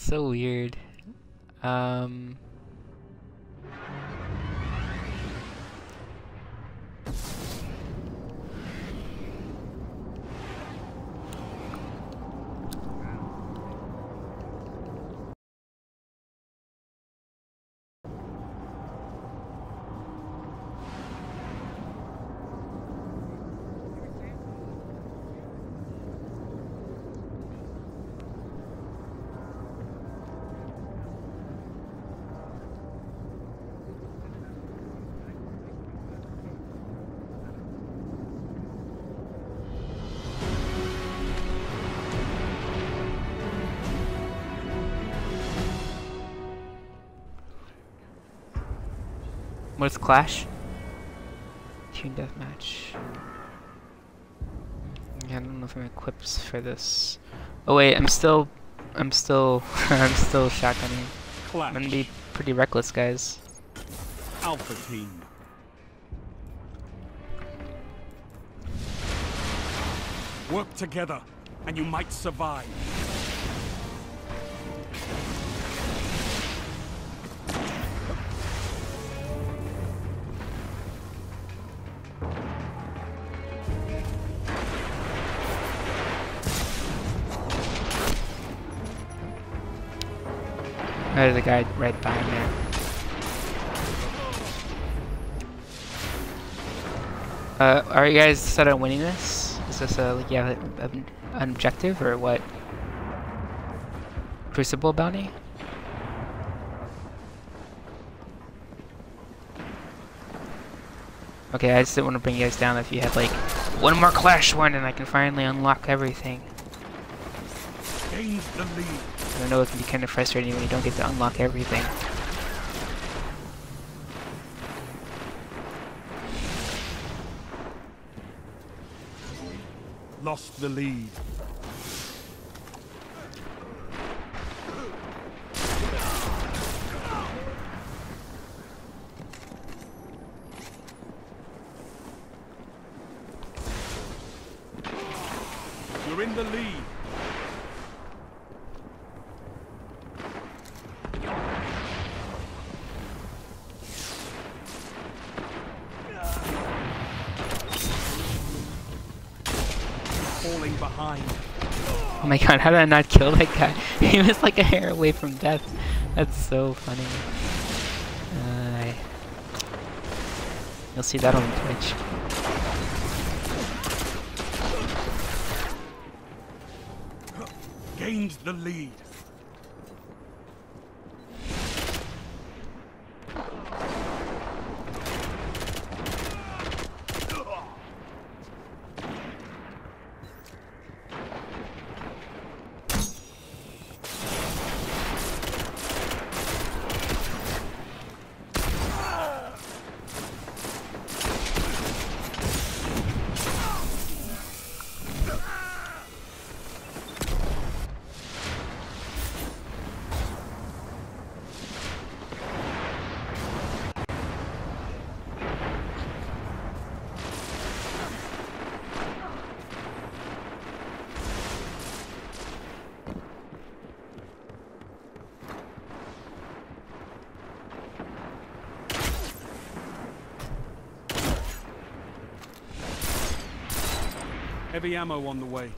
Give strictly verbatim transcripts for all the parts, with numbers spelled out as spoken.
so weird. Um... What's Clash? Team Deathmatch. Yeah, I don't know if I'm equipped for this. Oh wait, I'm still, I'm still, I'm still shotgunning. Clash. I'm gonna be pretty reckless, guys. Alpha team. Work together, and you might survive. There's a guy right behind there. Uh, are you guys set on winning this? Is this a like yeah an objective or what? Crucible bounty? Okay, I just didn't want to bring you guys down if you had like one more Clash one and I can finally unlock everything. Gains the lead. I know it can be kind of frustrating when you don't get to unlock everything. Lost the lead. You're in the lead. Falling behind. Oh my god, how did I not kill that guy? He was like a hair away from death. That's so funny. Uh, you'll see that on Twitch. Gains the lead. Heavy ammo on the way.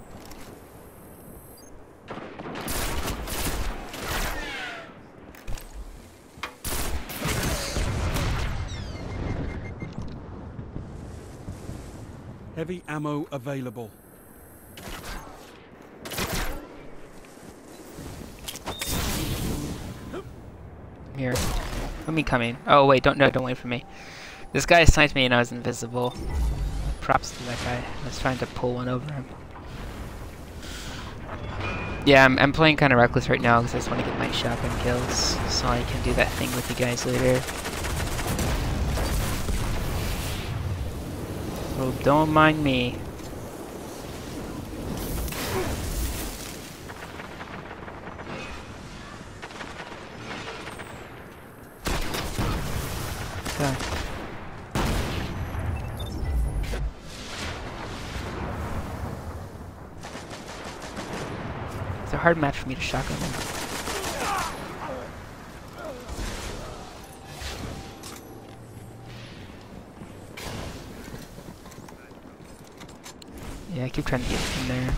Heavy ammo available. Here. Let me come in. Oh wait, don't no, don't wait for me. This guy sniped me and I was invisible. Props to that guy. I was trying to pull one over him. Yeah, I'm, I'm playing kind of reckless right now because I just want to get my shotgun kills so I can do that thing with you guys later. Oh, don't mind me. Okay. It's a hard match for me to shotgun him. Yeah, I keep trying to get in there.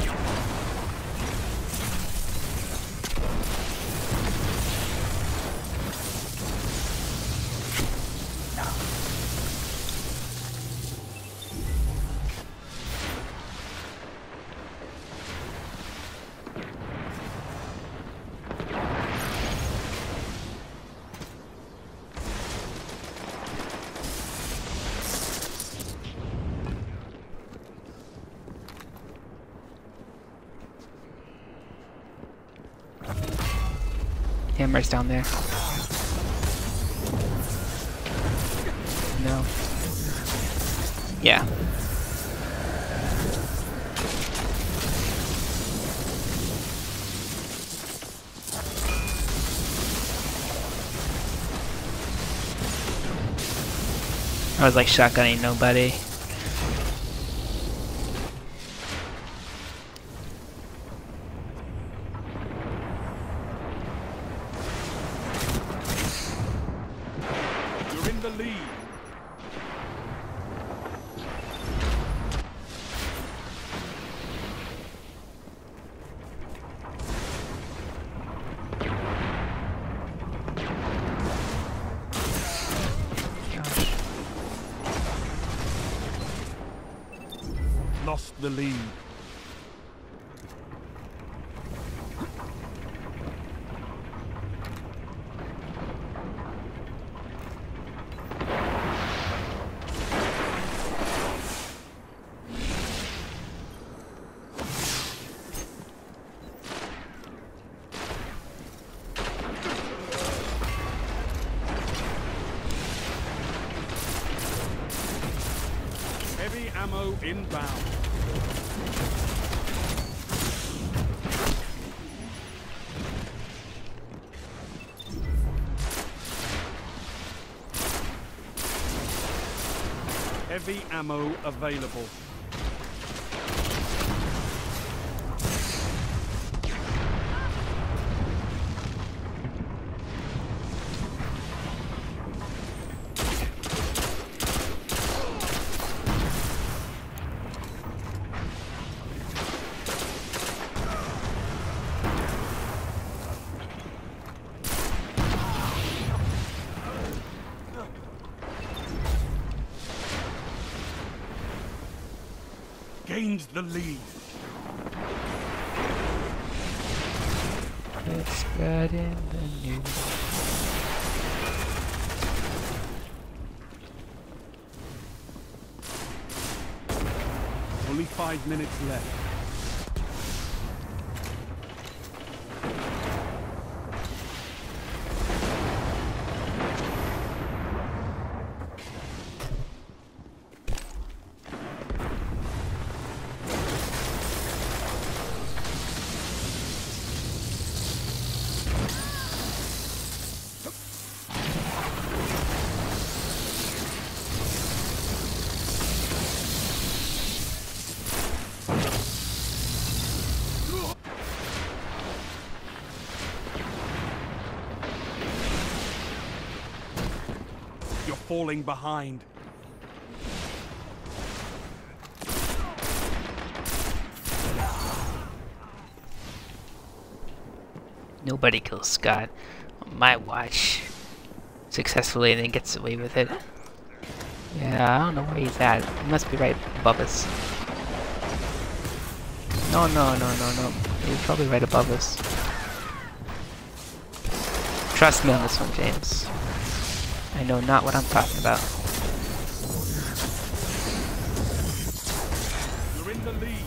Hammer's down there. No. Yeah. I was like shotgunning nobody. You're in the lead. Lost the lead. Heavy ammo inbound. Heavy ammo available. Gains the lead. It's got in the news. Only five minutes left. You're falling behind. Nobody kills Scott on my watch successfully and then gets away with it. Yeah, I don't know where he's at. He must be right above us. No, no, no, no, no. He's probably right above us. Trust me on this one, James. I know not what I'm talking about. You're in the lead.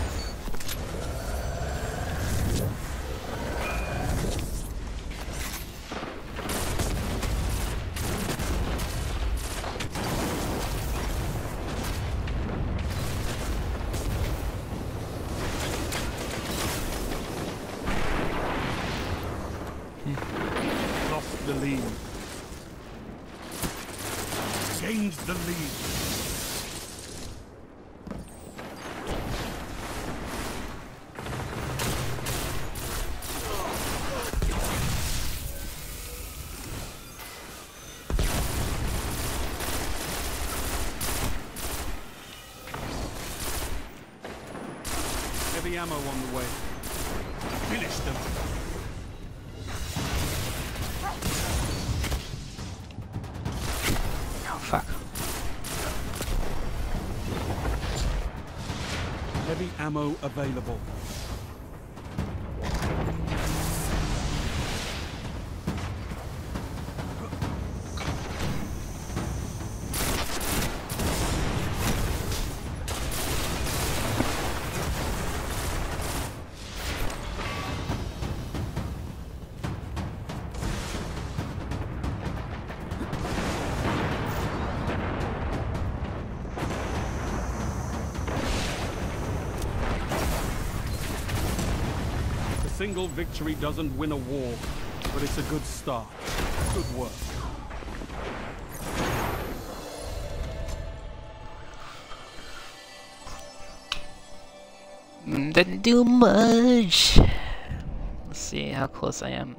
Lost the lead. Gains the lead. Heavy ammo on the way. Finish them. Oh, fuck. Heavy ammo available. A single victory doesn't win a war, but it's a good start. Good work. Didn't do much. Let's see how close I am.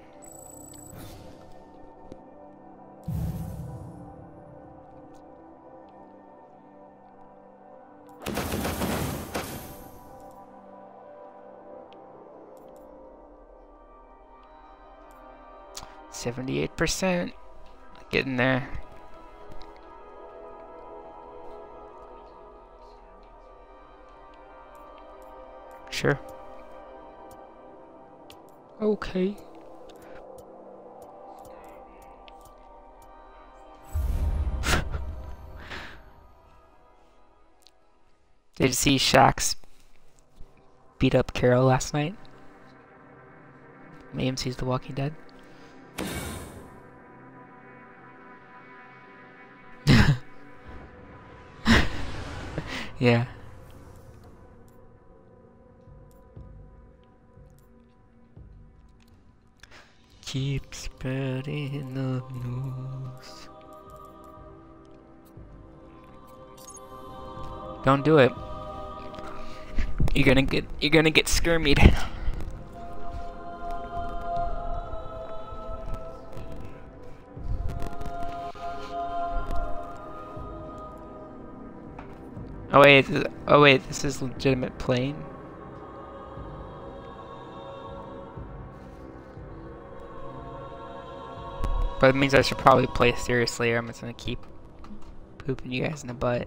seventy-eight percent. Getting there. Sure. Okay. Did you see Shax beat up Carol last night? A M C's The Walking Dead. Yeah. Keep spreading the news. Don't do it. You're gonna get you're gonna get skirmied. Oh wait, this, oh wait, this is legitimate plane. But it means I should probably play seriously or I'm just gonna keep pooping you guys in the butt.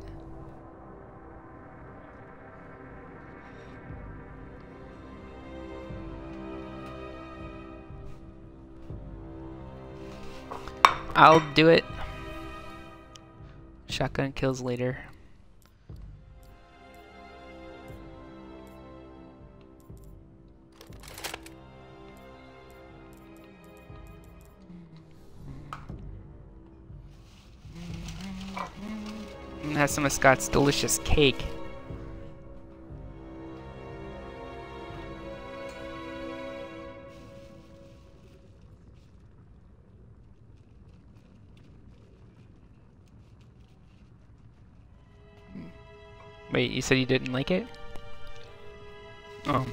I'll do it. Shotgun kills later. And have some of Scott's delicious cake. Wait, you said you didn't like it? Oh.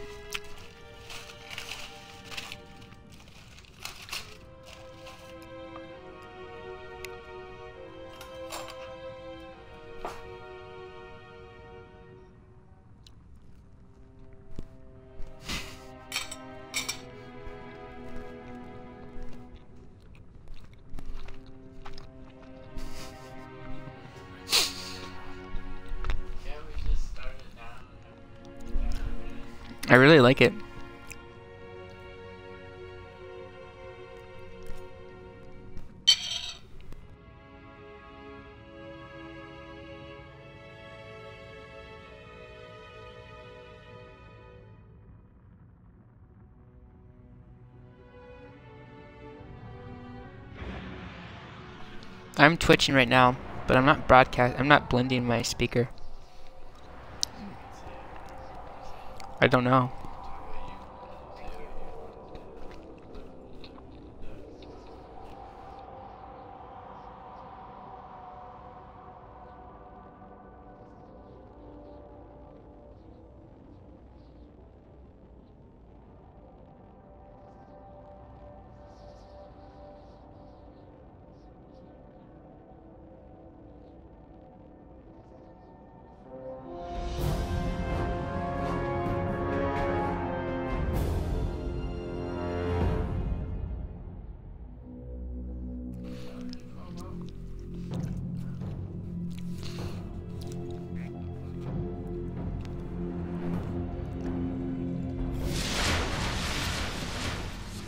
I really like it. I'm twitching right now, but I'm not broadcast. I'm not blending my speaker. I don't know.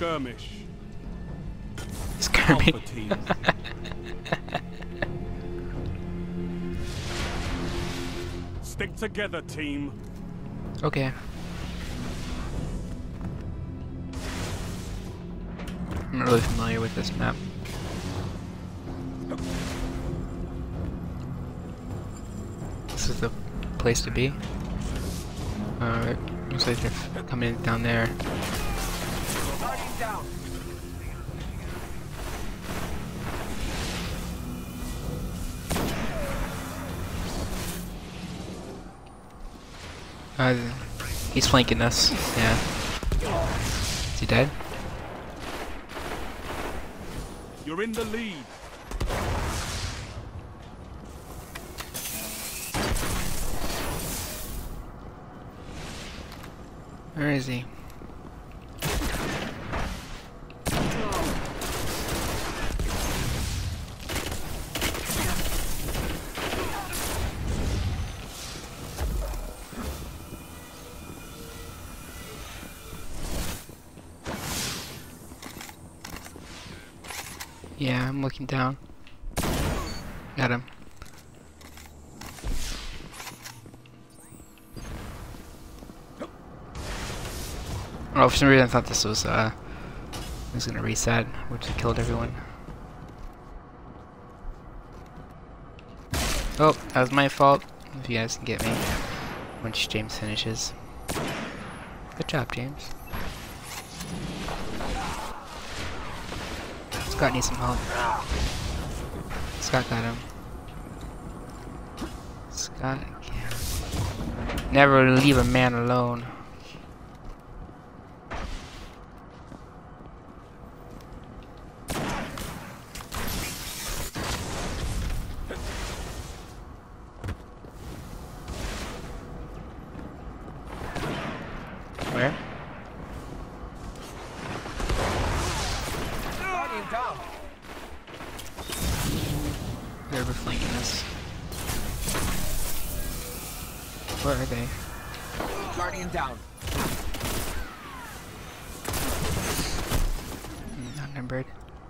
skirmish. Skirmish. Alpha team. Stick together, team. Okay. I'm not really familiar with this map. This is the place to be. Alright, looks like they're coming down there. Down. Uh, he's flanking us. Yeah. Is he dead? You're in the lead. Where is he? Yeah, I'm looking down. Got him. Oh, for some reason I thought this was, uh, it was gonna reset, which it killed everyone. Oh, that was my fault. If you guys can get me once James finishes. Good job, James. Scott needs some help. Scott got him. Scott can't. Never leave a man alone. Where? Down. They're flanking us. Where are they? Guardian down. Mm, outnumbered.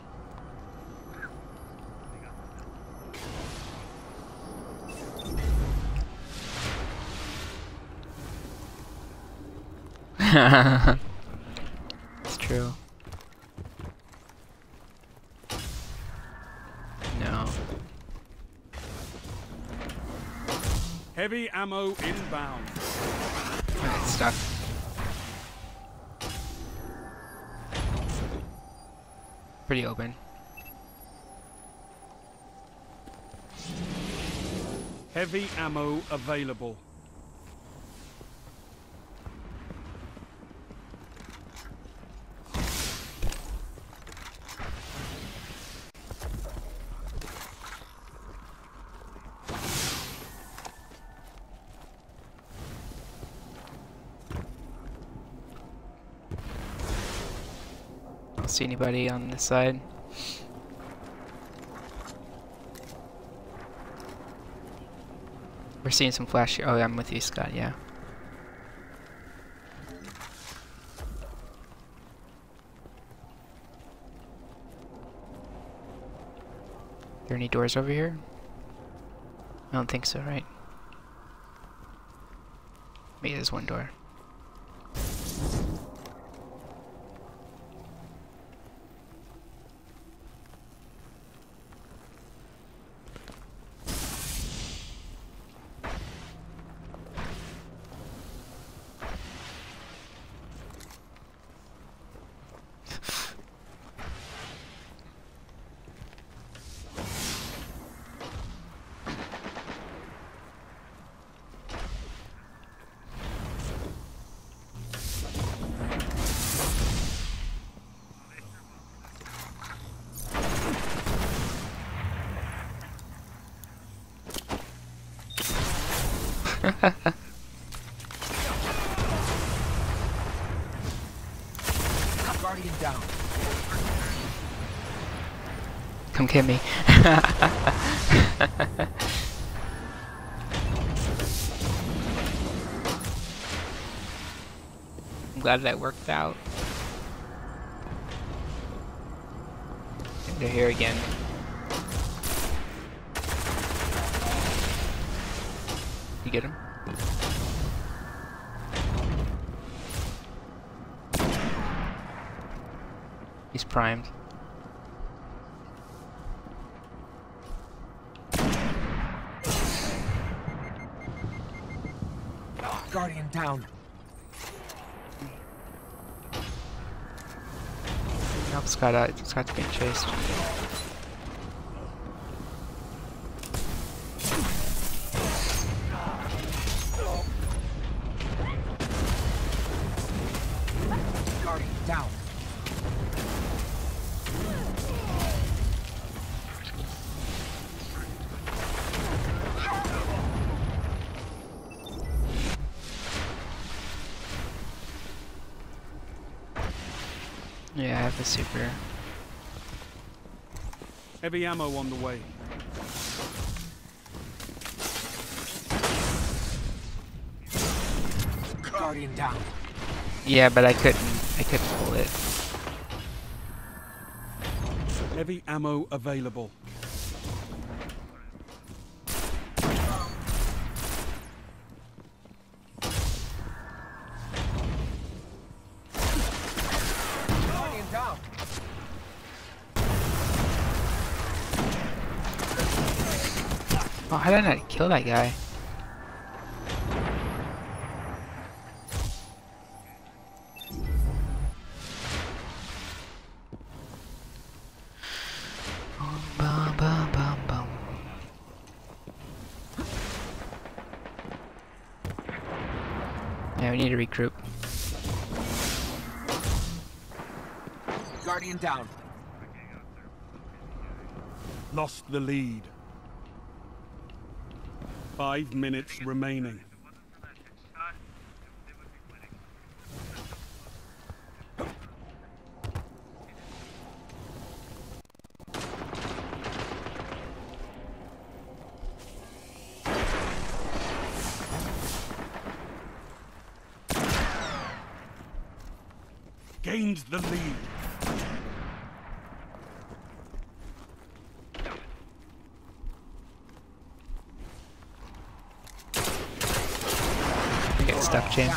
It's true. No. Heavy ammo inbound. It's stuck. Pretty open. Heavy ammo available. I don't see anybody on this side. We're seeing some flash here. Oh, yeah, I'm with you, Scott, yeah. Are there any doors over here? I don't think so, right? Maybe there's one door. Guardian down. Come get me. I'm glad that worked out. They're here again. You get him? He's primed. Guardian down. Nope, Scott out. Scott's being chased. Guardian down. Yeah, I have the super. Heavy ammo on the way. Guardian down. Yeah, but I couldn't. I couldn't pull it. Heavy ammo available. Guardian down. Oh, how did I not kill that guy? Bum, bum, bum, bum. Yeah, we need to regroup. Guardian down. Lost the lead. Five minutes remaining. Gained the lead. I get stuck, James.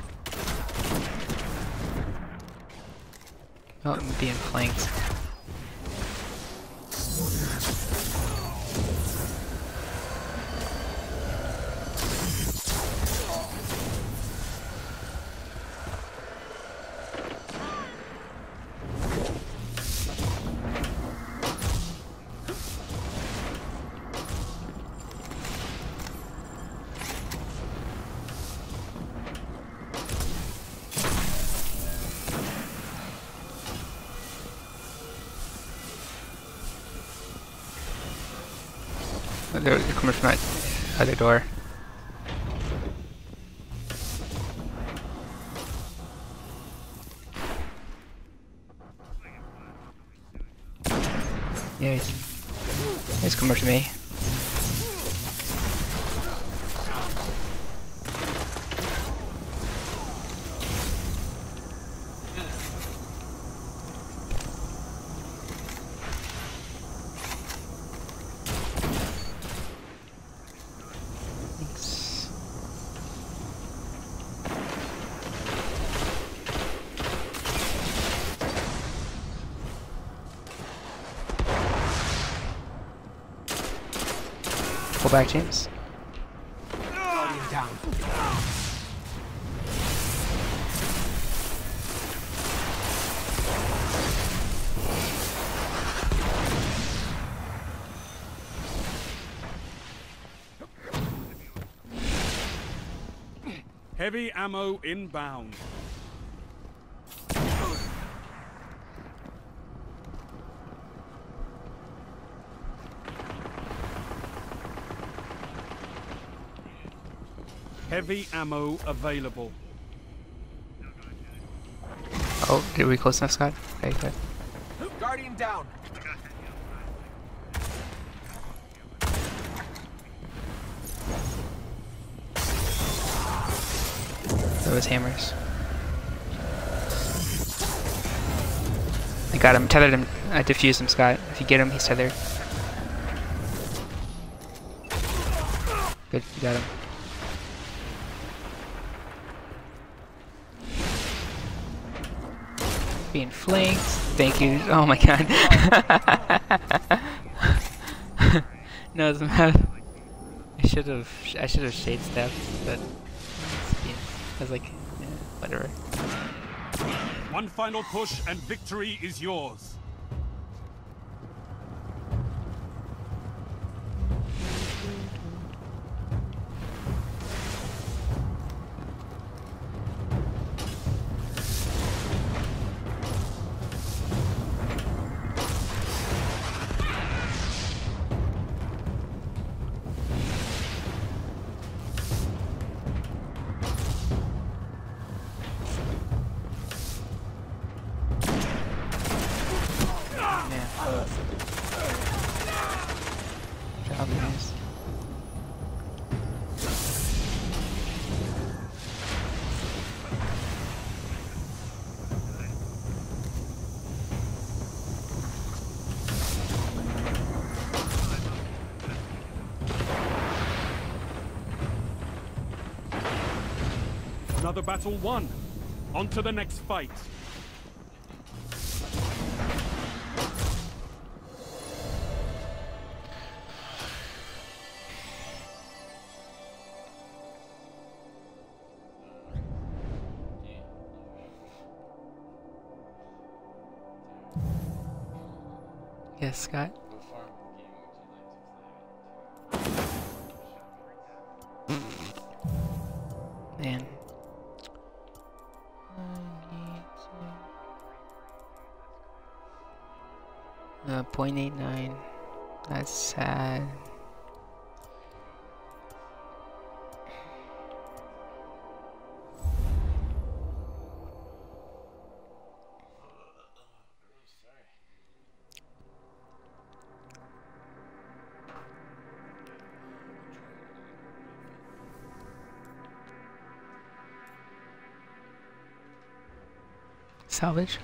Oh, I'm being flanked. Oh, they're coming from that other door. Yeah, he's, he's coming to me. Thanks. Pull back, James. Guardian down. Heavy ammo inbound. Heavy ammo available. Oh, did we close enough, Scott? Okay, good. Guardian down. Those hammers. I got him, tethered him, I defused him, Scott. get him, he's tethered. Good, you got him. Being flanked. Thank you. Oh my god. No, it's not. I should have. I should have shade stepped, but I was like, yeah, whatever. One final push and victory is yours. Another battle won. On to the next fight. Yes, Scott. Man. Uh, point eight nine. That's sad. Salvage.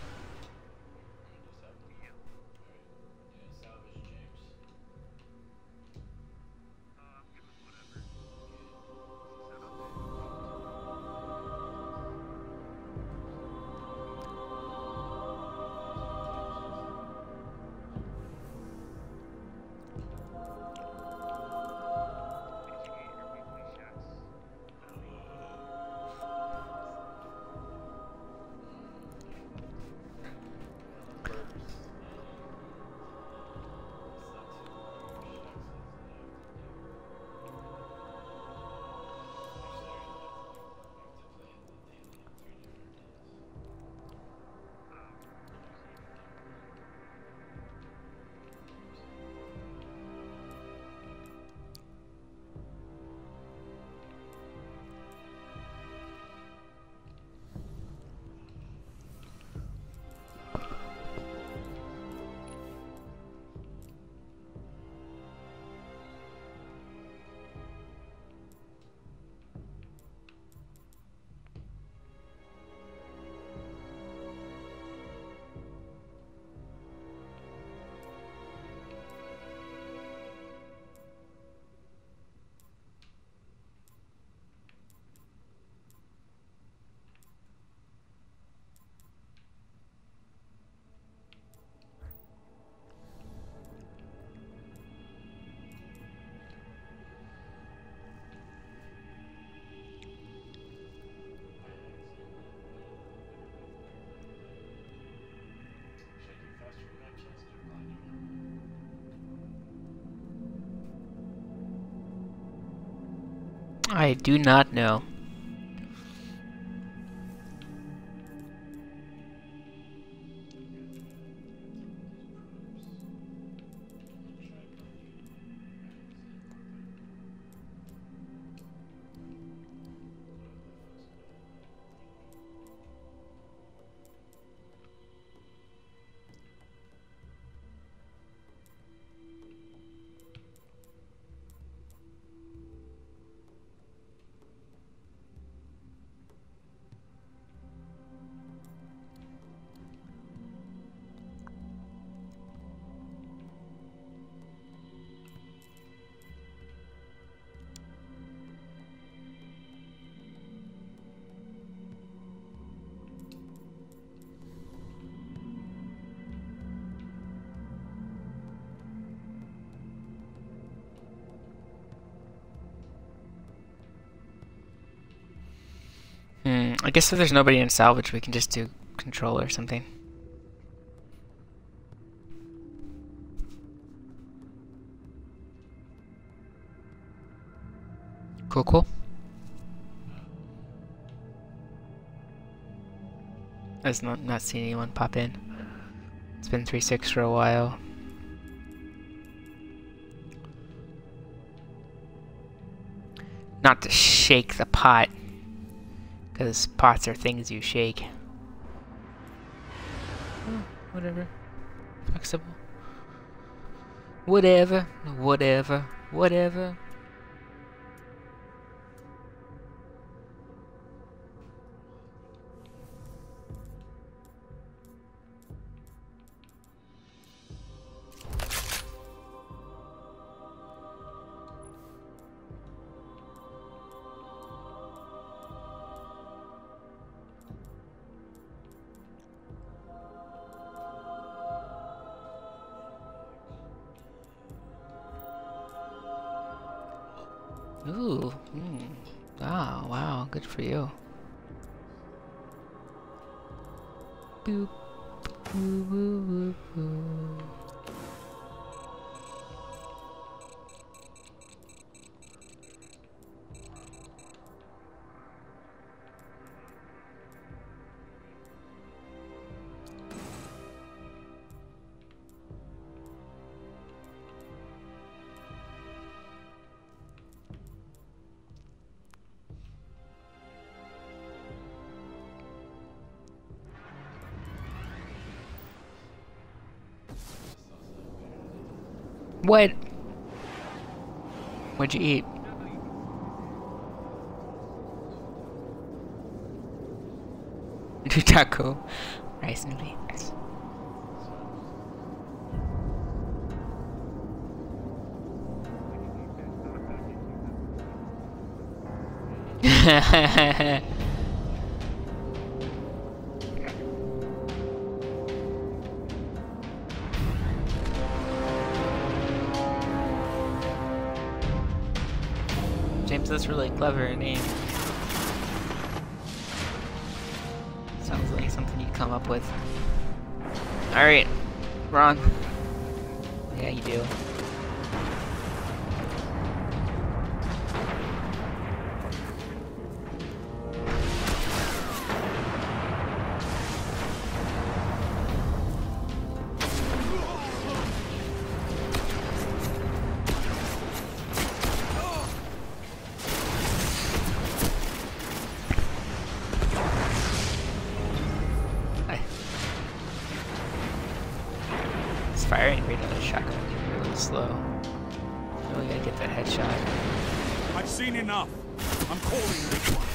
I do not know. Hmm, I guess if there's nobody in salvage, we can just do control or something. Cool, cool. I've not, not seen anyone pop in. It's been three six for a while. Not to shake the pot, because pots are things you shake. Oh, whatever. Flexible. Whatever, whatever, whatever. Ooh, mm. Wow, wow, good for you. Boop, boo, boo, boo, boo. What? What'd you eat? Two taco, rice and beans. James, that's really clever name. Sounds like something you'd come up with. Alright, we're on. Yeah, you do. Firing rate on the shotgun is really slow. Really gotta get that headshot. I've seen enough. I'm calling this one.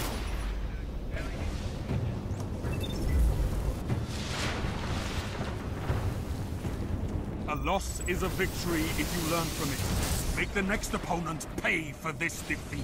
A loss is a victory if you learn from it. Make the next opponent pay for this defeat.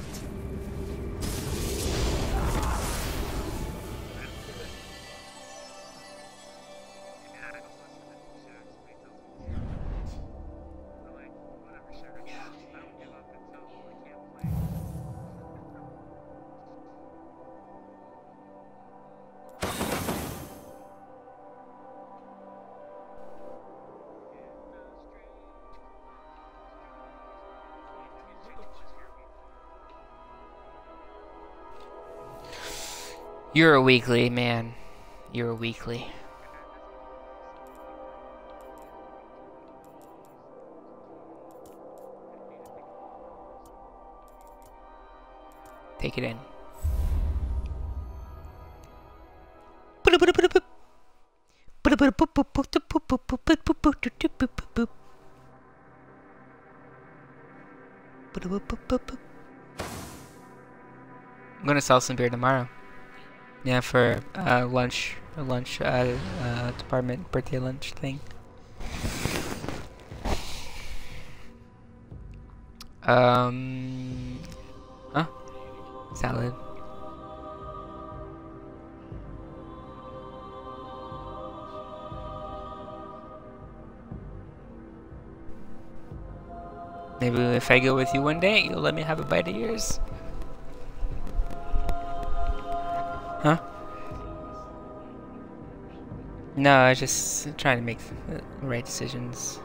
You're a weekly, man. You're a weekly. Take it in. I'm gonna sell some beer tomorrow. Yeah, for uh, lunch, a lunch uh, uh, department birthday lunch thing. Um, huh? Salad. Maybe if I go with you one day, you'll let me have a bite of yours. Huh? No, I was just trying to make the right decisions.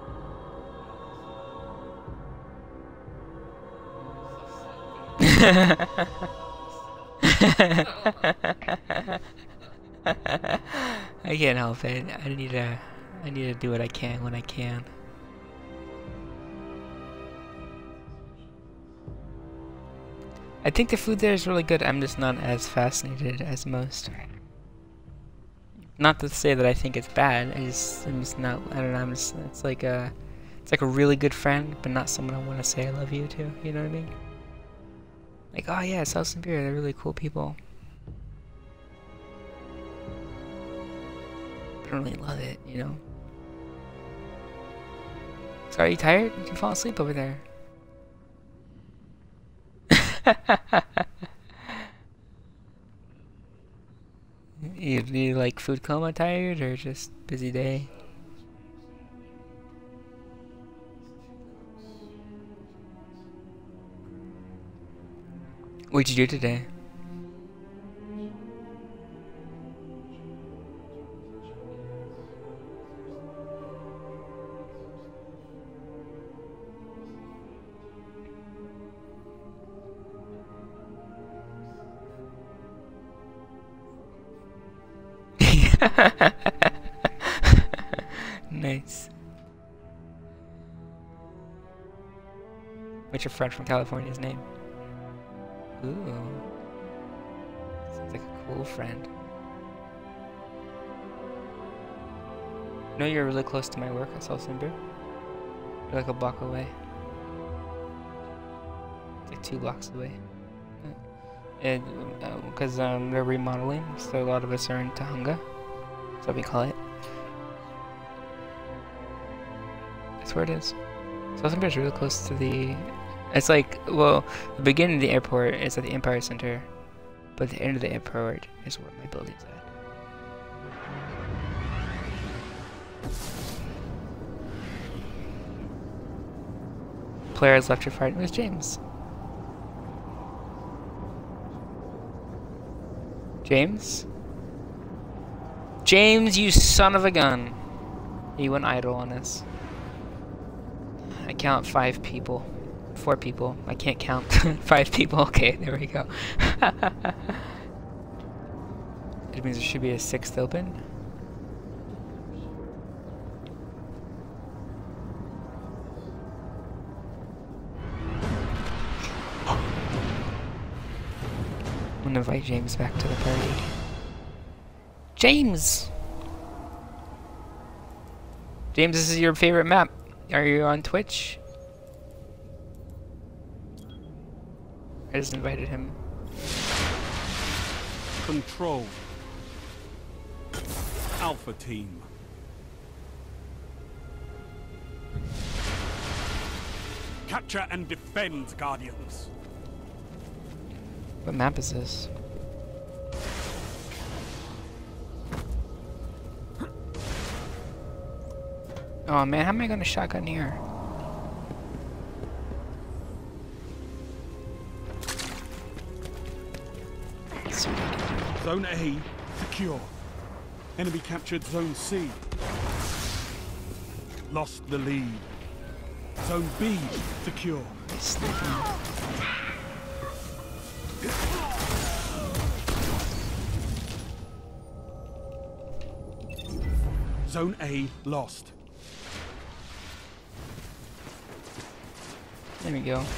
I can't help it. I need to I need to do what I can when I can. I think the food there is really good. I'm just not as fascinated as most. Not to say that I think it's bad. I just I'm just not I don't know, I'm just it's like a it's like a really good friend, but not someone I want to say I love you to, you know what I mean? Like, oh yeah, South and Beer, they're really cool people. I don't really love it, you know? So are you tired? You can fall asleep over there. you, you like food coma tired or just busy day? What'd you do today? Nice. What's your friend from California's name? Ooh. Sounds like a cool friend. You know you're really close to my work at South Simber? You're like a block away. It's like two blocks away. And because um, um, they're remodeling, so a lot of us are in Tahunga. That's what we call it. That's where it is. South Simber is really close to the... It's like, well, the beginning of the airport is at the Empire Center, but the end of the airport is where my building's at. Players left your fight. It was James. James? James, you son of a gun. You went idle on us. I count five people. Four people. I can't count. Five people. Okay, there we go. It means there should be a sixth open. I'm gonna invite James back to the party. James! James, this is your favorite map. Are you on Twitch? I just invited him. Control. Alpha team. Capture and defend, Guardians. What map is this? Oh man, how am I gonna shotgun here? Zone A secure. Enemy captured Zone C. Lost the lead. Zone B secure. Zone A lost. There we go.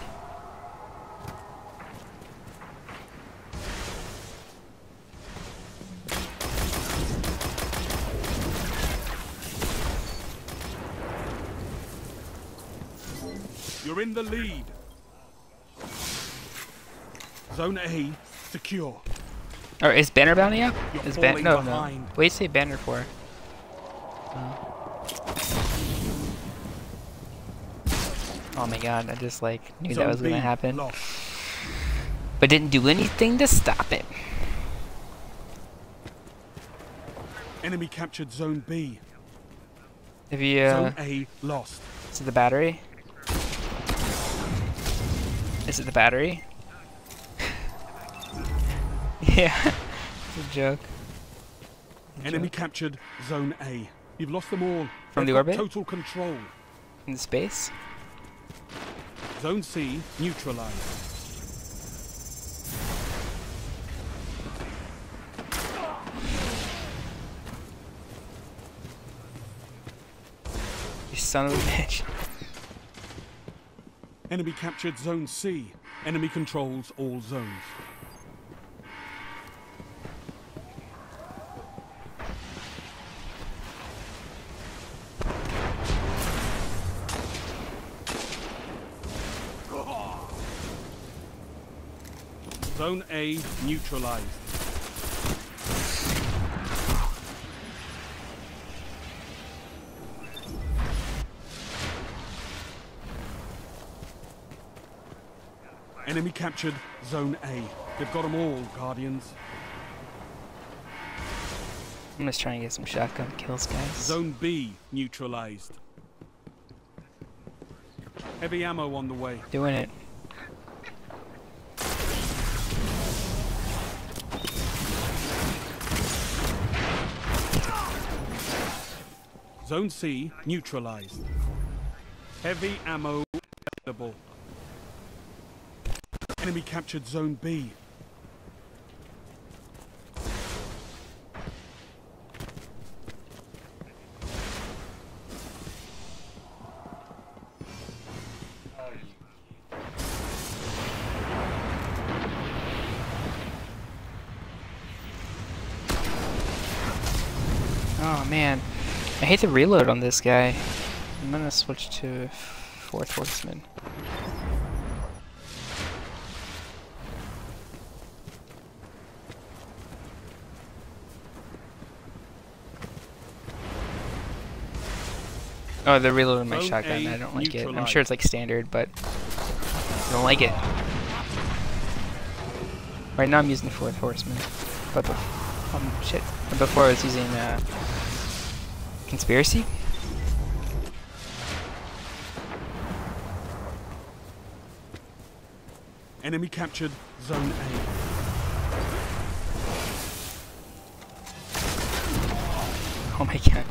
You're in the lead. Zone A secure. Or is banner bounty up? You're Is ban falling no behind. no. What do you say banner for? Oh. Oh my god, I just like knew Zone that was B gonna happen. lost. But didn't do anything to stop it. Enemy captured Zone B. If you uh Zone A lost. is it the battery? Is it the battery? Yeah, it's a joke. A Enemy joke. captured Zone A. You've lost them all. From They've the got orbit? Total control. In the space? Zone C neutralized. You son of a bitch. Enemy captured Zone C. Enemy controls all zones. Zone A neutralized. Enemy captured Zone A. They've got them all, Guardians. I'm just trying to get some shotgun kills, guys. Zone B neutralized. Heavy ammo on the way. Doing it. Zone C neutralized. Heavy ammo available. Enemy captured Zone B. Oh man, I hate to reload on this guy. I'm gonna switch to Fourth Horseman. Oh, they're reloading my Zone shotgun. A I don't like it. I'm neutralized. sure it's like standard, but I don't like it. Right now I'm using Fourth Horseman, but bef um, shit. But before I was using uh, Conspiracy. Enemy captured Zone A. Oh my god.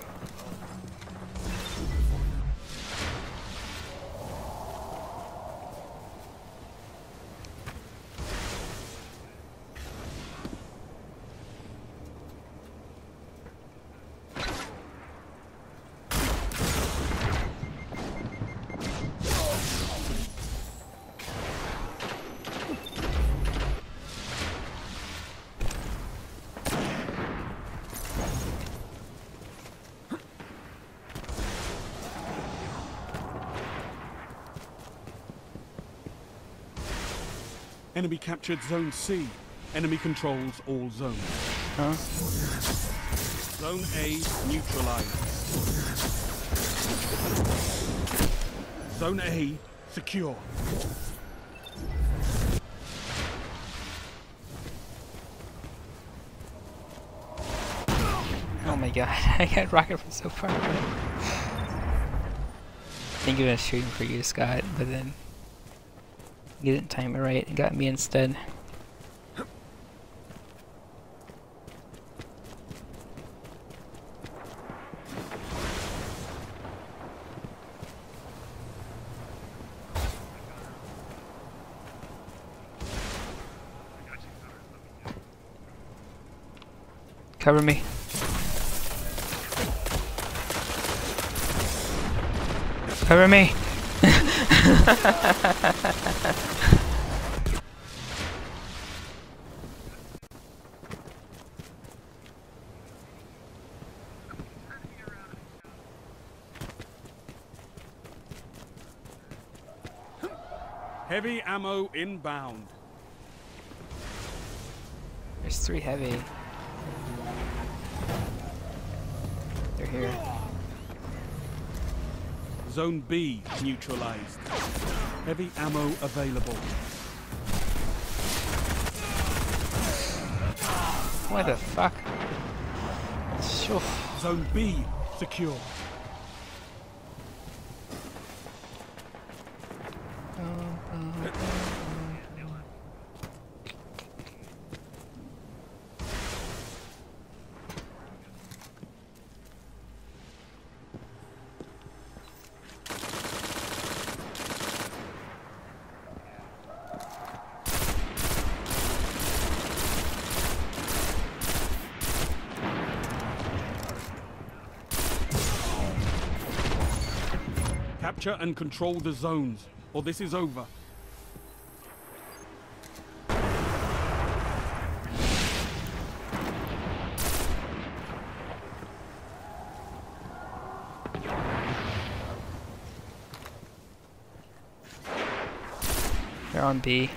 Enemy captured Zone C. Enemy controls all zones. Huh? Zone A neutralized. Zone A secure. Oh my god, I got rocket from so far away. I think he was shooting for you, Scott, but then he didn't time it right and got me instead. Cover me. Cover me. Heavy ammo inbound. There's three heavy. They're here. Zone B neutralized. Heavy ammo available. What the fuck? Sure. Zone B secure. Capture and control the zones, or this is over. They're on B.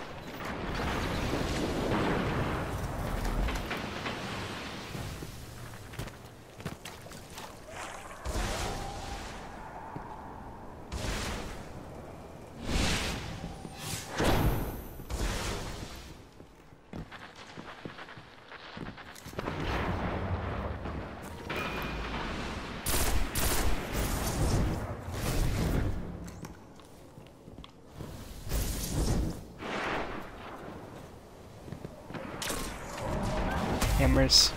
Hammers.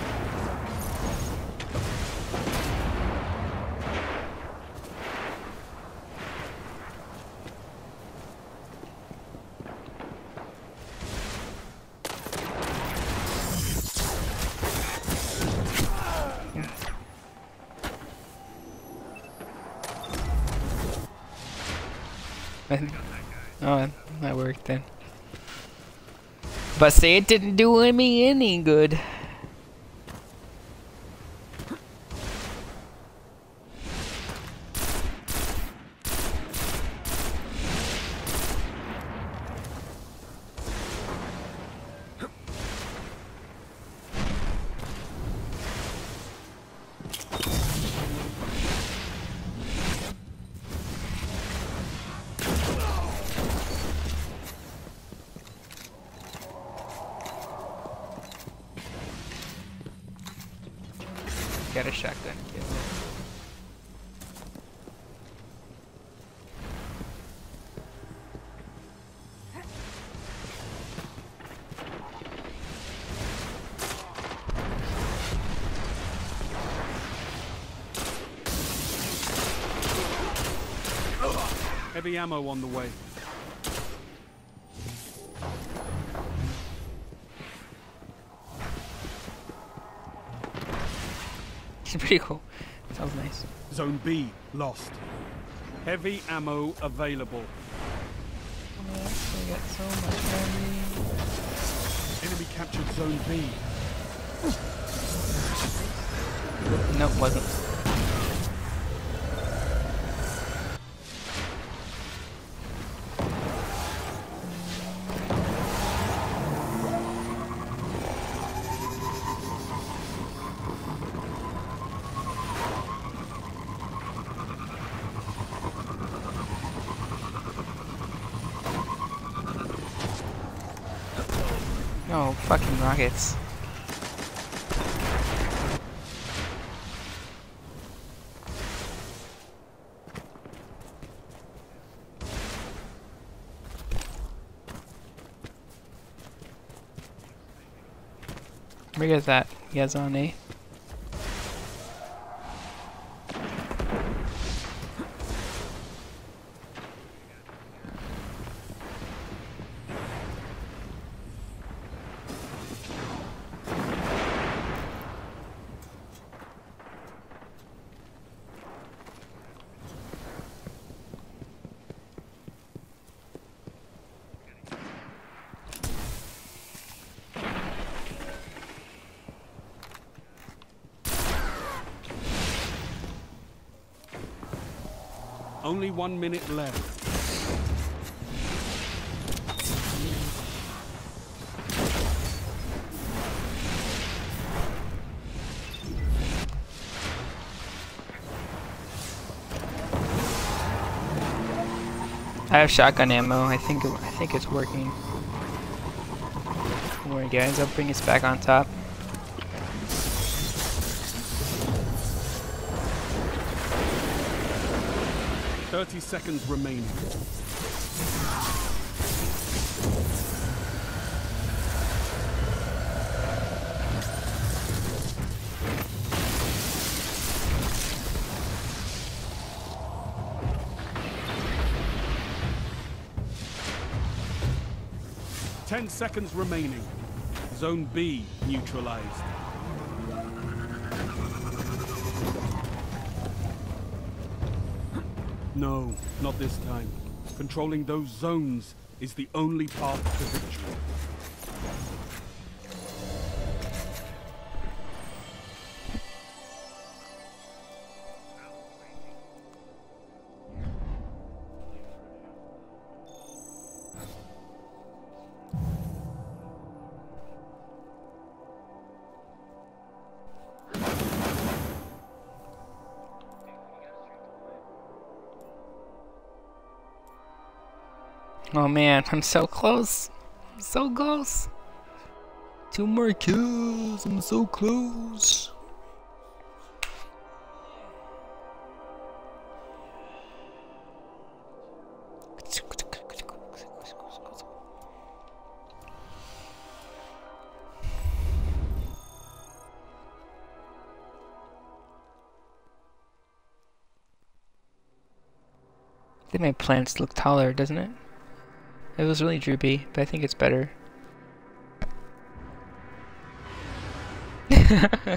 Oh, that worked then. But say it didn't do me any good. Got a shotgun kill. Heavy ammo on the way. It's pretty cool. Sounds nice. Zone B lost. Heavy ammo available. Yes, I got so much money. Enemy captured Zone B. Nope, wasn't. No, fucking rockets. Where is that? You guys on A? Only one minute left. I have shotgun ammo. I think it, I think it's working. Don't worry, guys. I'll bring us back on top. Thirty seconds remaining. Ten seconds remaining. Zone B neutralized. No, not this time. Controlling those zones is the only path to victory. Oh man, I'm so close. I'm so close. Two more kills. I'm so close. I think my plants look taller, doesn't it? It was really droopy, but I think it's better. I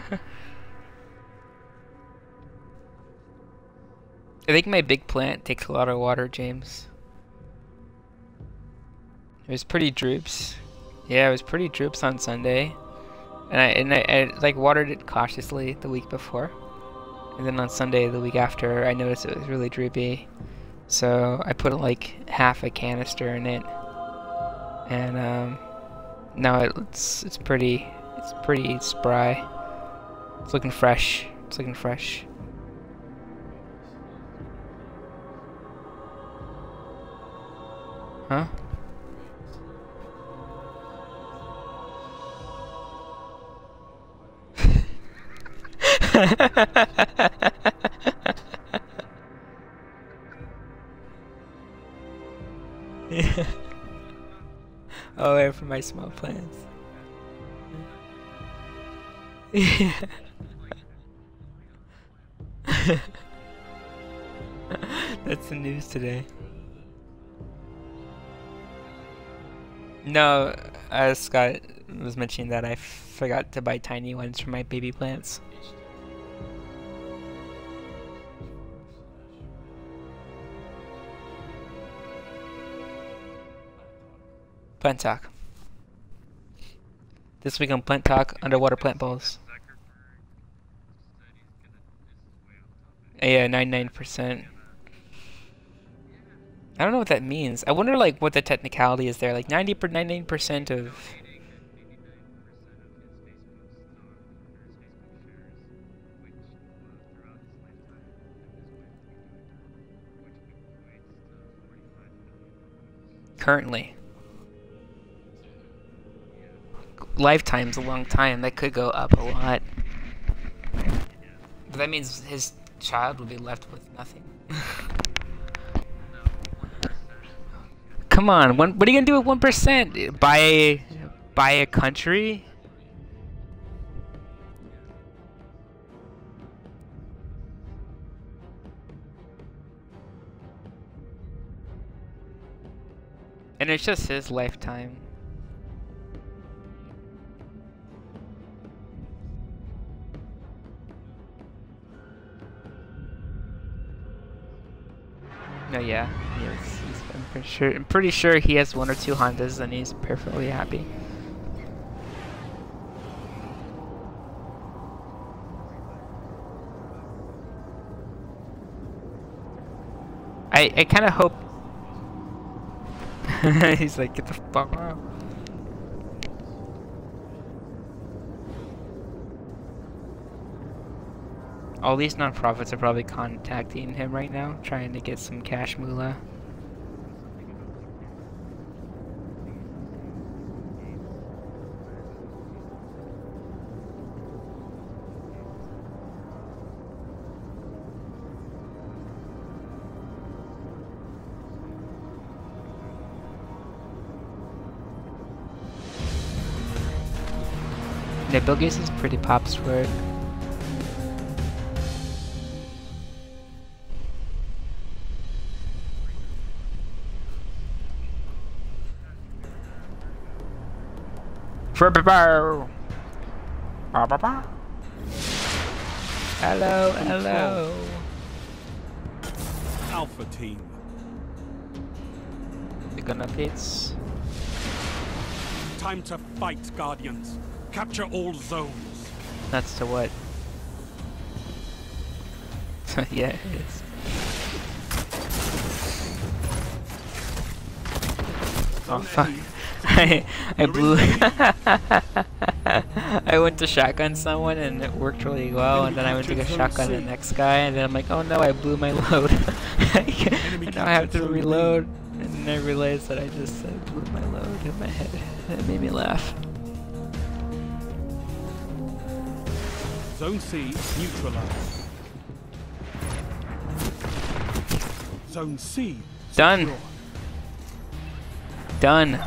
think my big plant takes a lot of water, James. It was pretty droops. Yeah, it was pretty droops on Sunday. And I, and I, I like watered it cautiously the week before. And then on Sunday, the week after, I noticed it was really droopy. So I put like half a canister in it, and um, now it's it's pretty it's pretty spry. It's looking fresh. It's looking fresh. Huh? Yeah. Oh, wait for my small plants. Yeah. That's the news today. No, as Scott was mentioning that I forgot to buy tiny ones for my baby plants. Plant Talk. This week on Plant Talk, underwater plant balls. Yeah, ninety-nine percent. I don't know what that means. I wonder like what the technicality is there. Like ninety per ninety-nine percent of currently. Lifetime's a long time. That could go up a lot. But that means his child would be left with nothing. Come on, one, what are you gonna do with one percent? Buy, buy a country? And it's just his lifetime. No, yeah, yes. He's, I'm pretty sure. I'm pretty sure he has one or two Hondas, and he's perfectly happy. I I kind of hope. He's like, get the fuck out. All these nonprofits are probably contacting him right now, trying to get some cash moolah. Yeah, Bill Gates is pretty pops for it. Hello, hello. Alpha Team. The gun updates. Time to fight, Guardians. Capture all zones. That's to what? Yeah, it is. Oh fuck. I, I blew I went to shotgun someone and it worked really well, and then I went to go shotgun the next guy and then I'm like, oh no, I blew my load. And now I have to reload, and then I realized that I just uh, blew my load in my head. It made me laugh. Zone C neutralized. Zone C Done. secure. Done.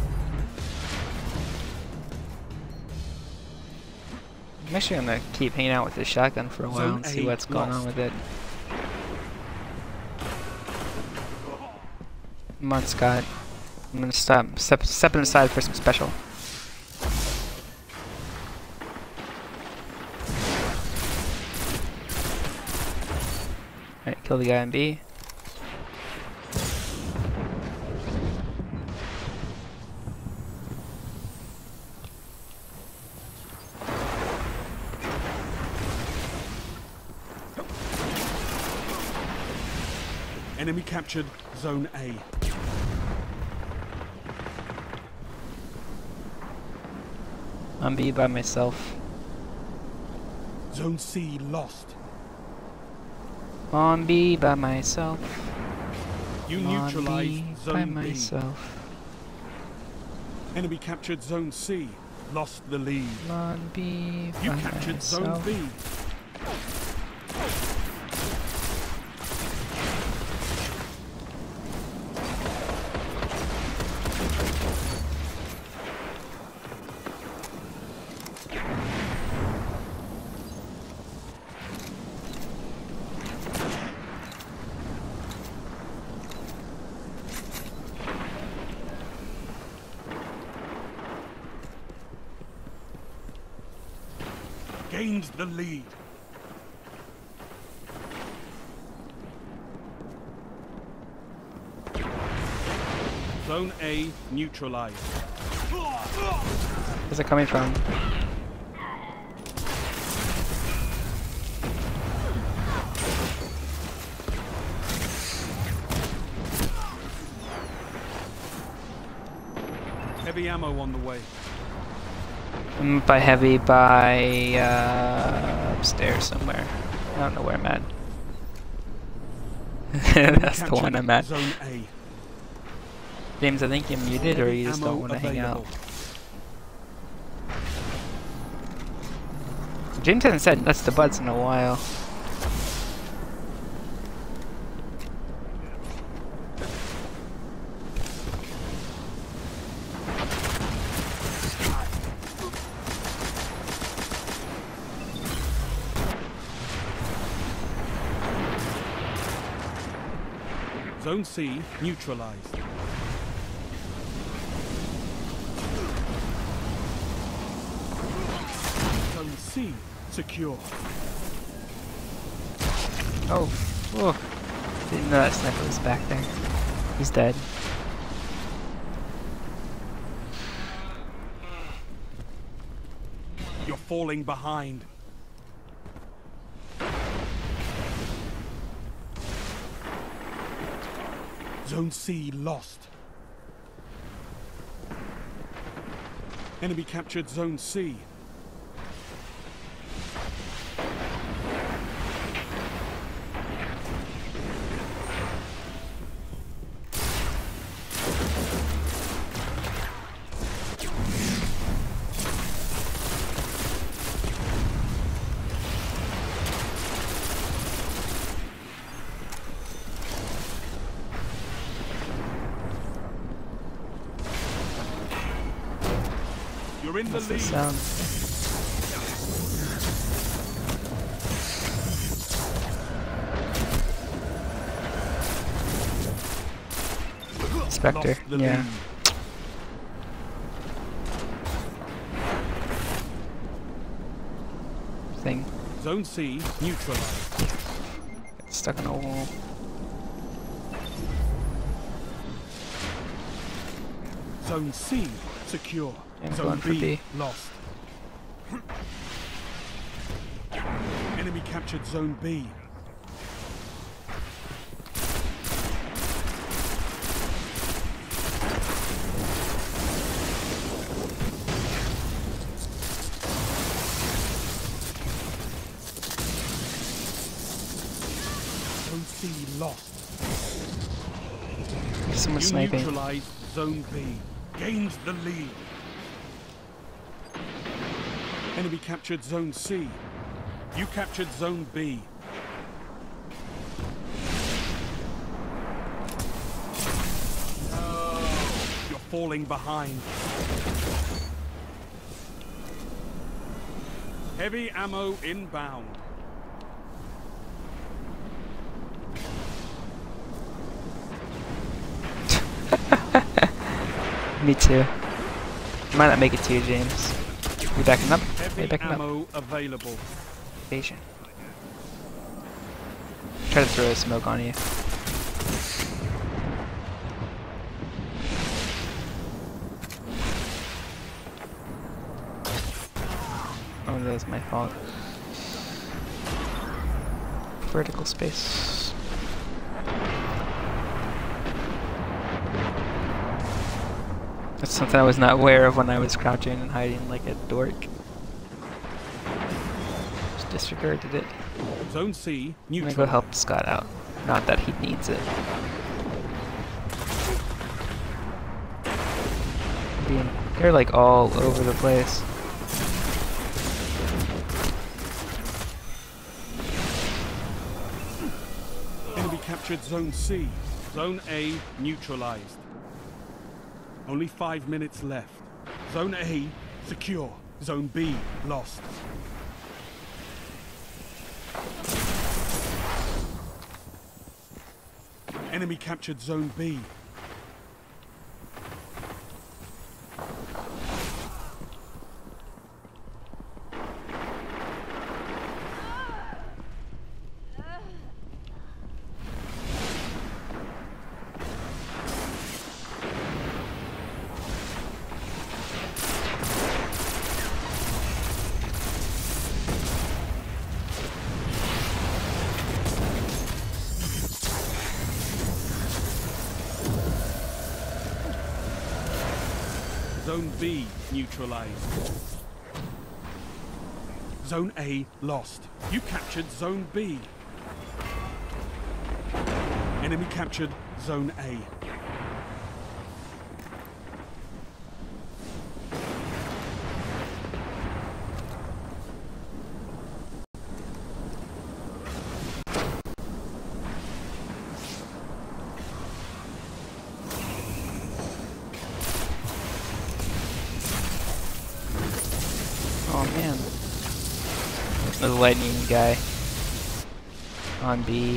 I'm actually gonna keep hanging out with this shotgun for a while Zone and see A what's going on lost. with it. Come on, Scott. I'm gonna stop step, stepping aside for some special. Alright, kill the guy in B. Enemy captured Zone A. I'm B by myself. Zone C lost. On B by myself. You On neutralized B by Zone B. myself. Enemy captured Zone C. Lost the lead. On B by You captured myself. Zone B. Gained the lead. Zone A neutralized. Where's it coming from? Heavy ammo on the way. I'm by heavy by uh, upstairs somewhere. I don't know where I'm at. That's the one I'm at. Zone A. James, I think you're muted, or Heavy you just ammo don't want to hang out. available. James hasn't said nuts to butts in a while. Zone C neutralized. Zone C secure. Oh, oh. Didn't know that sniper was back there. He's dead. You're falling behind. Zone C lost. Enemy captured Zone C. You're in the What's the lead. sound? Spectre, Lost the yeah. lead. Thing. Zone C neutralized. Stuck in a wall. Zone C secure. I'm Zone going for B, B. lost. Enemy captured Zone B. Zone C lost. Someone's You sniping. neutralized Zone B. Gained the lead. Enemy captured Zone C. You captured Zone B. No. You're falling behind. Heavy ammo inbound. Me too. Might not make it to you, James. You backing up? Heavy Yeah, backing up. ammo available. Evasion. Try to throw a smoke on you. Oh, that was my fault. Vertical space. That's something I was not aware of when I was crouching and hiding like a dork. Just disregarded it. Zone C I'm neutral. gonna go help Scott out. Not that he needs it. Being, they're like all over the place. Enemy captured Zone C. Zone A neutralized. Only five minutes left. Zone A secure. Zone B lost. Enemy captured Zone B. Zone B neutralized. Zone A lost. You captured Zone B. Enemy captured Zone A. Oh man. The lightning guy. On B.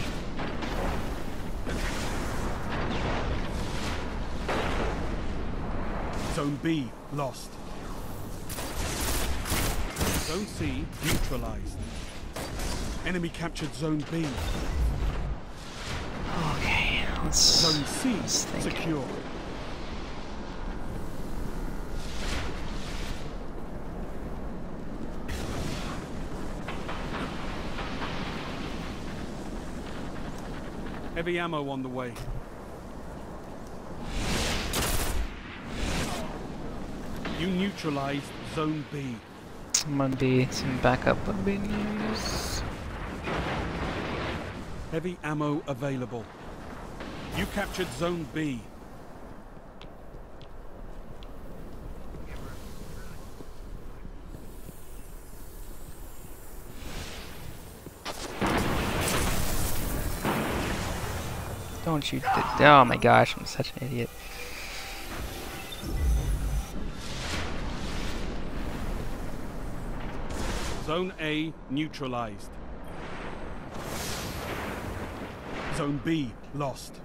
Zone B lost. Zone C neutralized. Enemy captured Zone B. Okay, let's Zone C let's think. secure. Heavy ammo on the way. You neutralized Zone B. I'm on B, some backup would be nice. Heavy ammo available. You captured Zone B. Don't you? Oh my gosh, I'm such an idiot. Zone A neutralized. Zone B lost.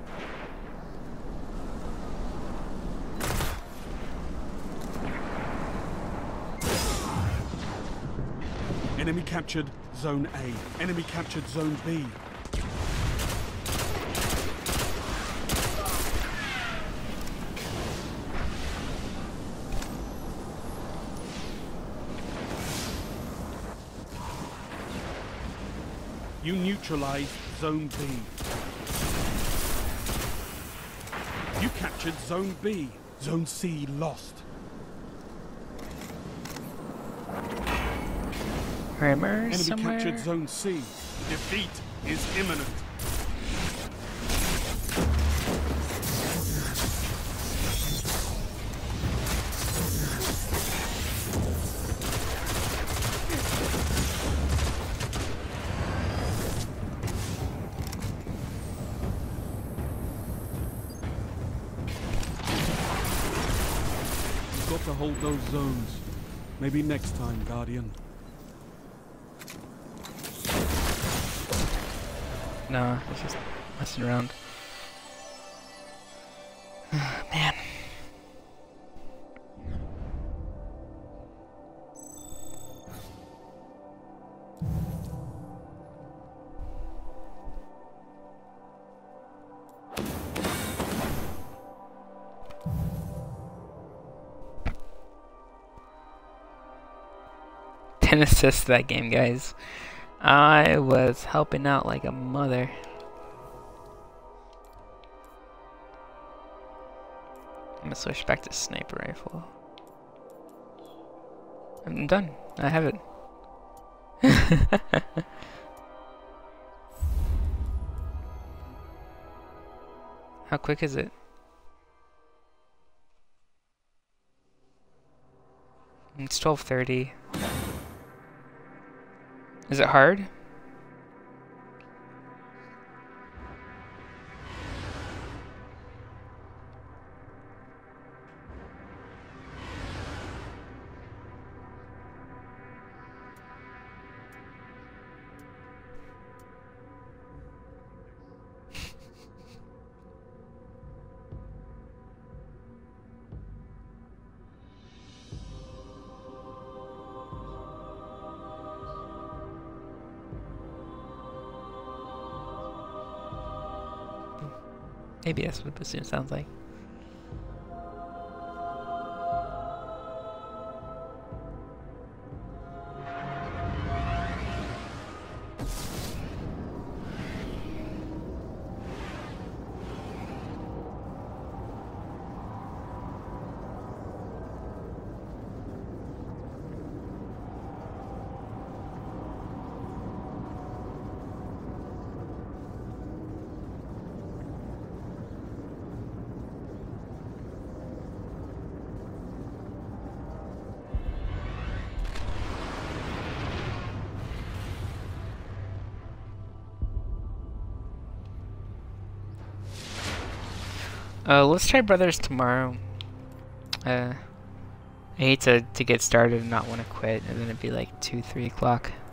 Enemy captured Zone A. Enemy captured Zone B. You neutralized Zone B. You captured Zone B. Zone C lost. Rimmer Enemy somewhere? captured Zone C. Defeat is imminent. You've got to hold those zones. Maybe next time, Guardian. No, it's just messing around. Man. ten assists that game, guys. I was helping out like a mother. I'm gonna switch back to sniper rifle. I'm done. I have it. How quick is it? It's twelve thirty. Is it hard? Maybe that's what the bassoon sounds like. Uh, let's try Brothers tomorrow. Uh, I hate to, to get started and not want to quit, and then it'd be like two, three o'clock.